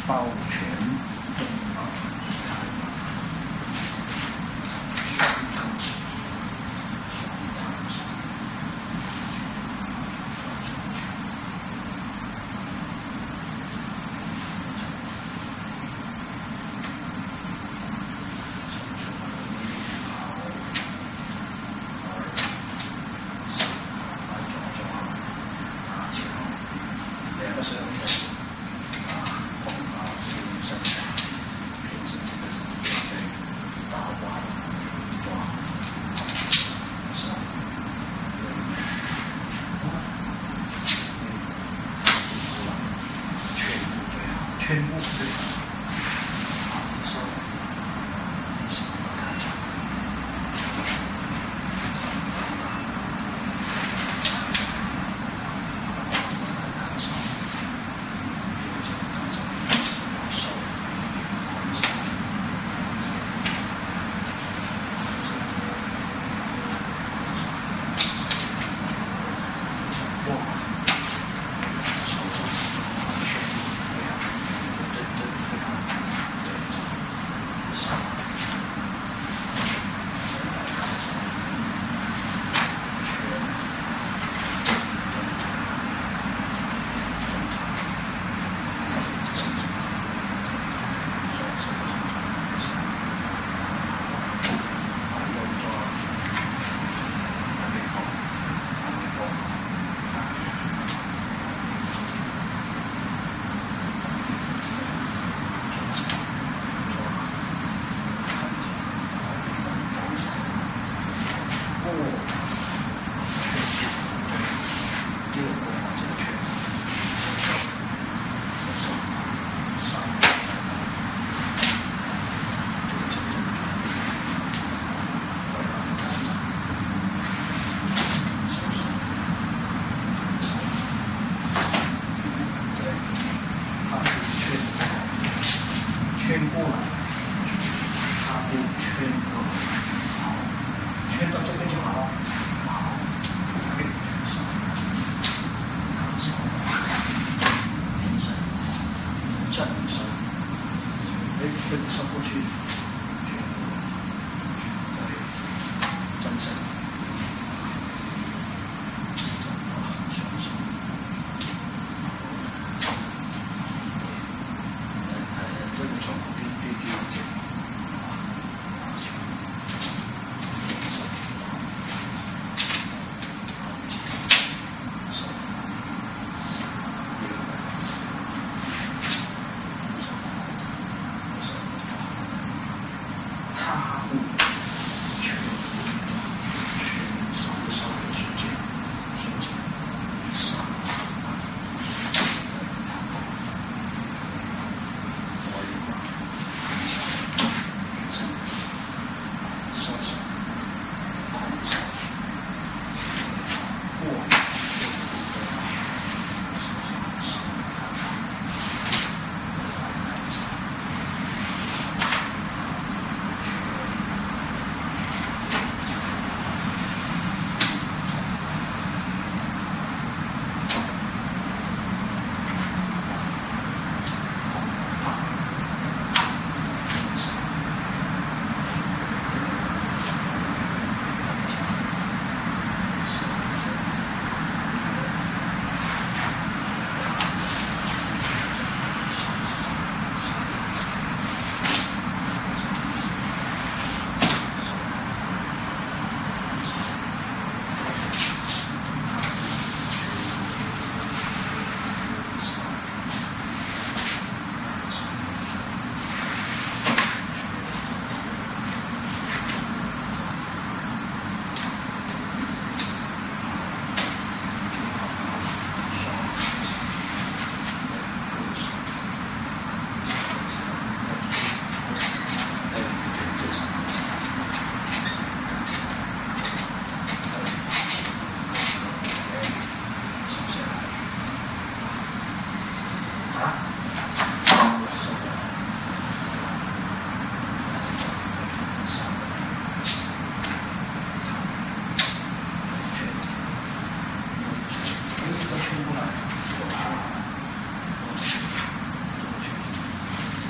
抱拳动抱双汤匙，全部对，好，手，手看着，圈过来，踏步圈过来，好，圈到这边就好了，好，对，手，手，平伸，正伸，分伸过去，对，正伸，双手。这个从第一节，踏步全稍微瞬间，上。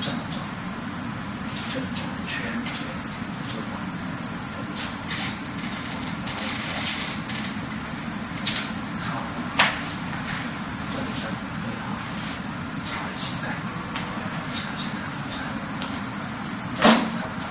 这么走，这种圈圈这么靠正身对好，踩膝盖，踩膝盖，踩，看大，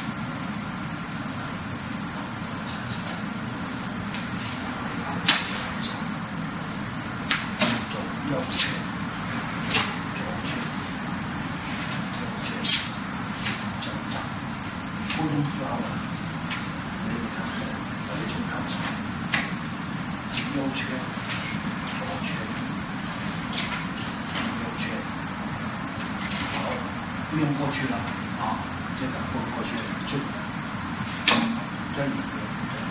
右圈，左圈，右圈，正掌，不用抓了，你看看，你就看上，右圈，左圈，右圈，好，不用过去了啊，这个不用过去，就这里边，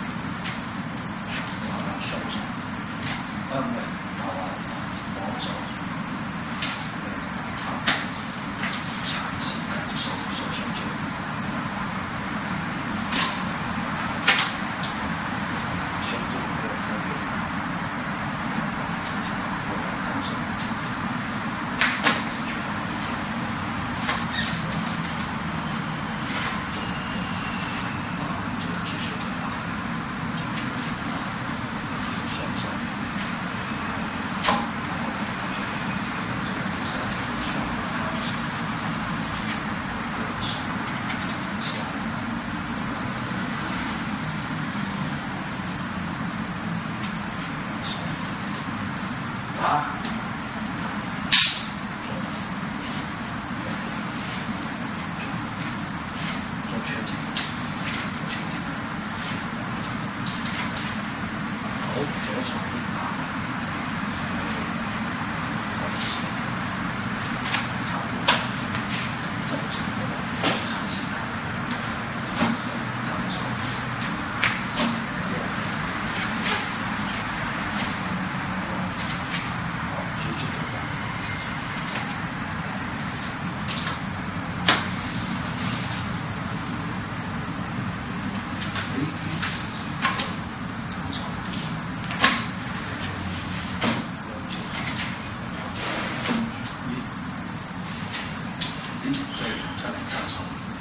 然后收手，外面打完。往手，踩膝盖，手上去，胸部不要特别，我来看手，这个继续的啊，双手。对，再来看手。